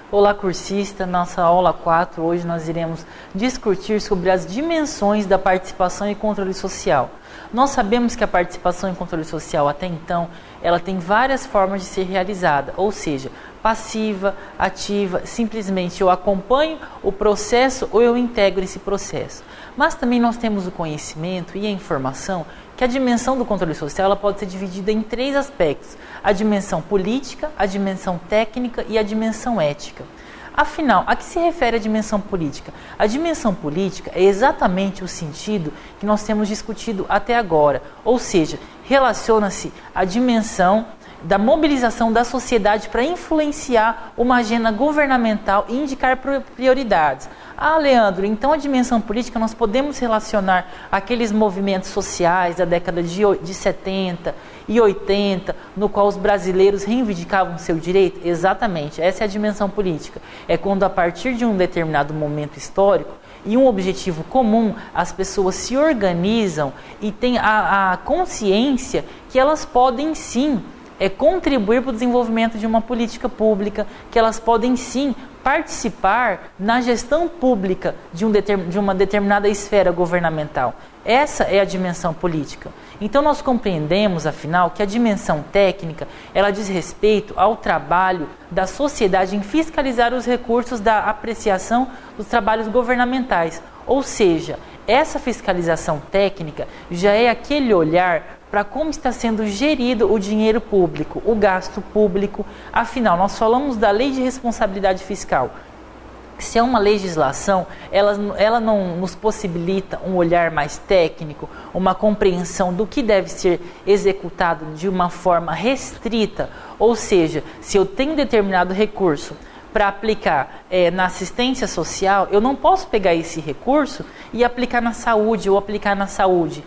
Olá, cursista, nossa aula 4, hoje nós iremos discutir sobre as dimensões da participação e controle social. Nós sabemos que a participação e controle social, até então, ela tem várias formas de ser realizada, ou seja, passiva, ativa, simplesmente eu acompanho o processo ou eu integro esse processo. Mas também nós temos o conhecimento e a informação que a dimensão do controle social ela pode ser dividida em 3 aspectos: a dimensão política, a dimensão técnica e a dimensão ética. Afinal, a que se refere a dimensão política? A dimensão política é exatamente o sentido que nós temos discutido até agora, ou seja, relaciona-se à dimensão da mobilização da sociedade para influenciar uma agenda governamental e indicar prioridades. Ah, Leandro, então a dimensão política nós podemos relacionar aqueles movimentos sociais da década de 70 e 80, no qual os brasileiros reivindicavam seu direito? Exatamente, essa é a dimensão política. É quando a partir de um determinado momento histórico e um objetivo comum, as pessoas se organizam e têm a consciência que elas podem sim contribuir para o desenvolvimento de uma política pública, que elas podem sim participar na gestão pública de uma determinada esfera governamental. Essa é a dimensão política. Então nós compreendemos, afinal, que a dimensão técnica, ela diz respeito ao trabalho da sociedade em fiscalizar os recursos da apreciação dos trabalhos governamentais. Ou seja, essa fiscalização técnica já é aquele olhar para como está sendo gerido o dinheiro público, o gasto público. Afinal, nós falamos da Lei de Responsabilidade Fiscal. Se é uma legislação, ela não nos possibilita um olhar mais técnico, uma compreensão do que deve ser executado de uma forma restrita. Ou seja, se eu tenho determinado recurso para aplicar na assistência social, eu não posso pegar esse recurso e aplicar na saúde ou aplicar na saúde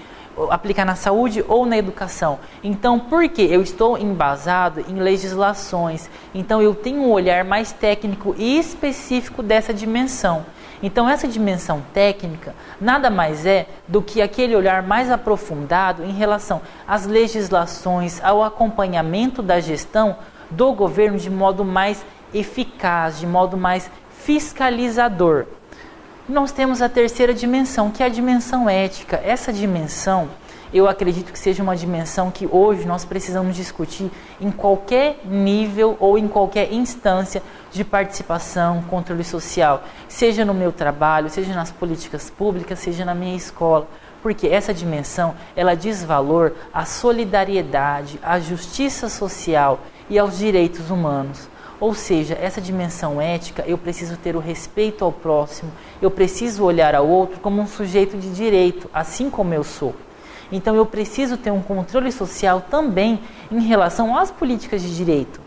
ou na educação. Então, por que eu estou embasado em legislações? Então, eu tenho um olhar mais técnico e específico dessa dimensão. Então, essa dimensão técnica nada mais é do que aquele olhar mais aprofundado em relação às legislações, ao acompanhamento da gestão do governo de modo mais eficaz, de modo mais fiscalizador. Nós temos a terceira dimensão, que é a dimensão ética. Essa dimensão, eu acredito que seja uma dimensão que hoje nós precisamos discutir em qualquer nível ou em qualquer instância de participação, controle social, seja no meu trabalho, seja nas políticas públicas, seja na minha escola. Porque essa dimensão, ela diz valor à solidariedade, à justiça social e aos direitos humanos. Ou seja, essa dimensão ética, eu preciso ter o respeito ao próximo, eu preciso olhar ao outro como um sujeito de direito, assim como eu sou. Então eu preciso ter um controle social também em relação às políticas de direito.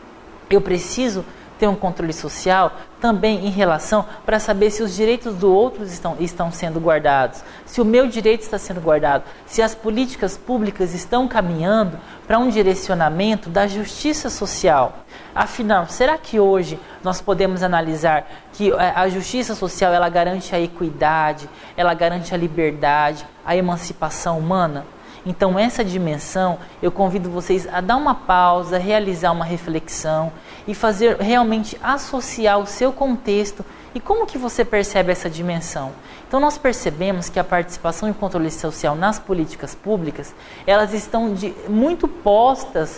Eu preciso ter um controle social também em relação para saber se os direitos do outro estão sendo guardados, se o meu direito está sendo guardado, se as políticas públicas estão caminhando para um direcionamento da justiça social. Afinal, será que hoje nós podemos analisar que a justiça social ela garante a equidade, ela garante a liberdade, a emancipação humana? Então essa dimensão, eu convido vocês a dar uma pausa, realizar uma reflexão e fazer realmente associar o seu contexto e como que você percebe essa dimensão. Então nós percebemos que a participação e o controle social nas políticas públicas, elas estão muito postas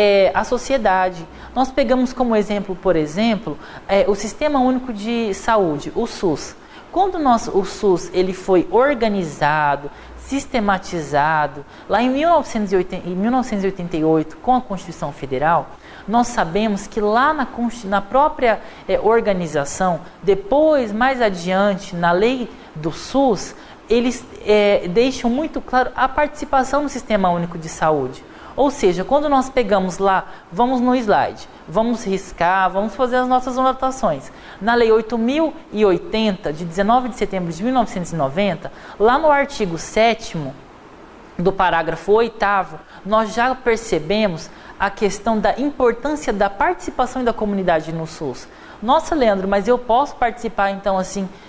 à sociedade. Nós pegamos como exemplo, por exemplo, o Sistema Único de Saúde, o SUS. Quando o SUS ele foi organizado, sistematizado, lá em 1988, com a Constituição Federal, nós sabemos que lá na própria organização, depois, mais adiante, na lei do SUS, eles deixam muito claro a participação no Sistema Único de Saúde. Ou seja, quando nós pegamos lá, vamos no slide, vamos riscar, vamos fazer as nossas anotações. Na Lei 8.080, de 19 de setembro de 1990, lá no artigo 7º do parágrafo 8º, nós já percebemos a questão da importância da participação da comunidade no SUS. Nossa, Leandro, mas eu posso participar então assim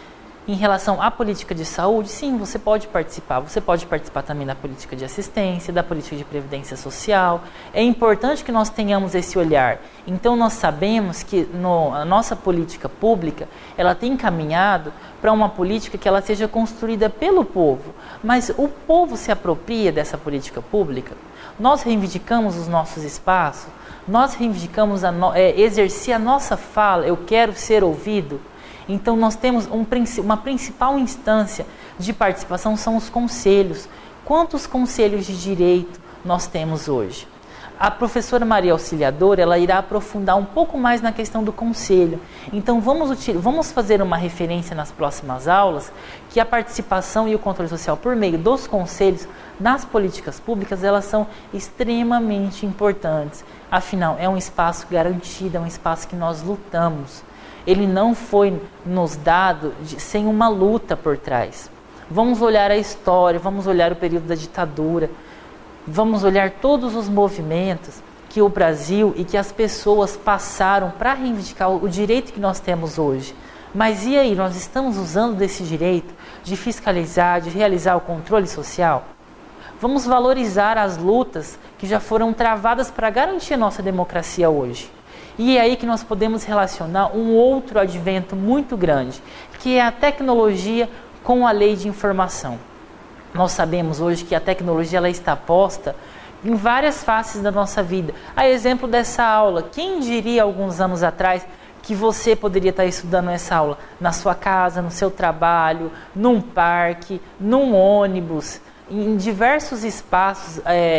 Em relação à política de saúde, sim, você pode participar. Você pode participar também da política de assistência, da política de previdência social. É importante que nós tenhamos esse olhar. Então, nós sabemos que a nossa política pública, ela tem caminhado para uma política que ela seja construída pelo povo. Mas o povo se apropria dessa política pública? Nós reivindicamos os nossos espaços? Nós reivindicamos exercer a nossa fala? Eu quero ser ouvido? Então, nós temos uma principal instância de participação, são os conselhos. Quantos conselhos de direito nós temos hoje? A professora Maria Auxiliadora, ela irá aprofundar um pouco mais na questão do conselho. Então, vamos fazer uma referência nas próximas aulas que a participação e o controle social por meio dos conselhos nas políticas públicas, elas são extremamente importantes. Afinal, é um espaço garantido, é um espaço que nós lutamos. Ele não foi nos dado sem uma luta por trás. Vamos olhar a história, vamos olhar o período da ditadura, vamos olhar todos os movimentos que o Brasil e que as pessoas passaram para reivindicar o direito que nós temos hoje. Mas e aí, nós estamos usando desse direito de fiscalizar, de realizar o controle social? Vamos valorizar as lutas que já foram travadas para garantir a nossa democracia hoje. E é aí que nós podemos relacionar um outro advento muito grande, que é a tecnologia com a lei de informação. Nós sabemos hoje que a tecnologia ela está posta em várias faces da nossa vida. A exemplo dessa aula, quem diria alguns anos atrás que você poderia estar estudando essa aula na sua casa, no seu trabalho, num parque, num ônibus, em diversos espaços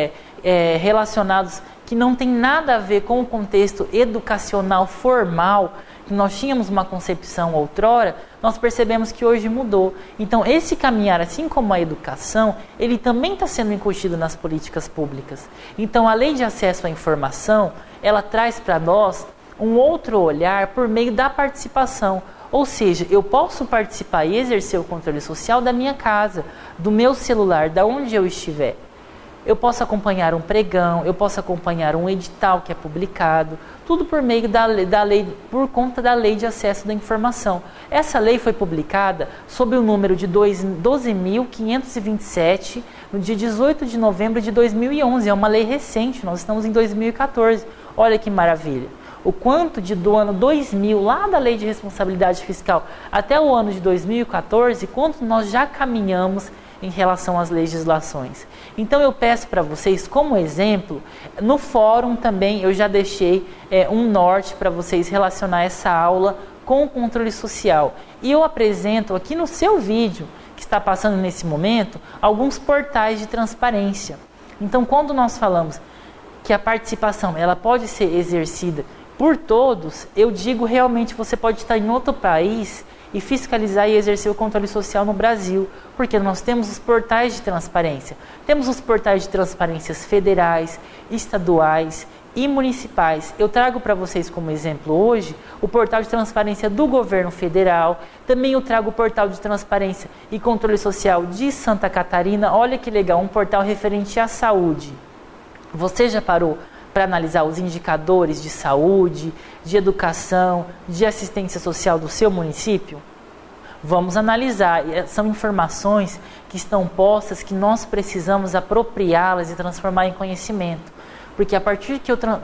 relacionados que não tem nada a ver com o contexto educacional formal, que nós tínhamos uma concepção outrora, nós percebemos que hoje mudou. Então, esse caminhar, assim como a educação, ele também está sendo incutido nas políticas públicas. Então, a lei de acesso à informação, ela traz para nós um outro olhar por meio da participação. Ou seja, eu posso participar e exercer o controle social da minha casa, do meu celular, da onde eu estiver. Eu posso acompanhar um pregão, eu posso acompanhar um edital que é publicado, tudo por meio da lei, por conta da Lei de Acesso da Informação. Essa lei foi publicada sob o número de 12.527, no dia 18 de novembro de 2011. É uma lei recente, nós estamos em 2014. Olha que maravilha. O quanto do ano 2000, lá da Lei de Responsabilidade Fiscal, até o ano de 2014, quanto nós já caminhamos em relação às legislações. Então eu peço para vocês, como exemplo, no fórum também eu já deixei um norte para vocês relacionar essa aula com o controle social. E eu apresento aqui no seu vídeo, que está passando nesse momento, alguns portais de transparência. Então, quando nós falamos que a participação ela pode ser exercida por todos, eu digo realmente você pode estar em outro país e fiscalizar e exercer o controle social no Brasil, porque nós temos os portais de transparência. Temos os portais de transparências federais, estaduais e municipais. Eu trago para vocês como exemplo hoje o portal de transparência do governo federal, também eu trago o portal de transparência e controle social de Santa Catarina. Olha que legal, um portal referente à saúde. Você já parou para analisar os indicadores de saúde, de educação, de assistência social do seu município? Vamos analisar. São informações que estão postas que nós precisamos apropriá-las e transformar em conhecimento. Porque a partir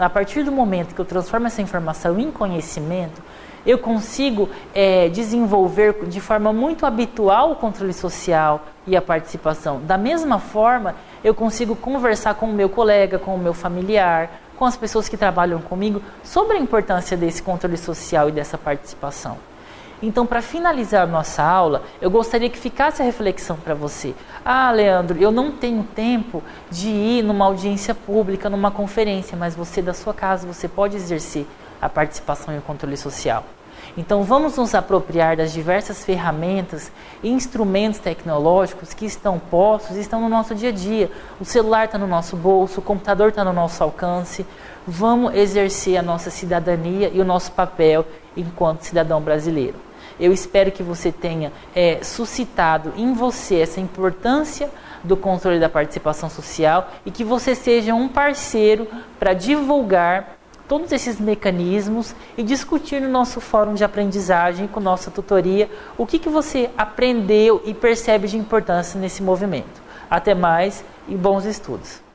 do momento que eu transformo essa informação em conhecimento, eu consigo desenvolver de forma muito habitual o controle social e a participação. Da mesma forma, eu consigo conversar com o meu colega, com o meu familiar, com as pessoas que trabalham comigo, sobre a importância desse controle social e dessa participação. Então, para finalizar a nossa aula, eu gostaria que ficasse a reflexão para você. Ah, Leandro, eu não tenho tempo de ir numa audiência pública, numa conferência, mas você da sua casa, você pode exercer a participação e o controle social. Então, vamos nos apropriar das diversas ferramentas e instrumentos tecnológicos que estão postos e estão no nosso dia a dia. O celular está no nosso bolso, o computador está no nosso alcance. Vamos exercer a nossa cidadania e o nosso papel enquanto cidadão brasileiro. Eu espero que você tenha suscitado em você essa importância do controle da participação social e que você seja um parceiro para divulgar, todos esses mecanismos e discutir no nosso fórum de aprendizagem com nossa tutoria o que você aprendeu e percebe de importância nesse movimento. Até mais e bons estudos!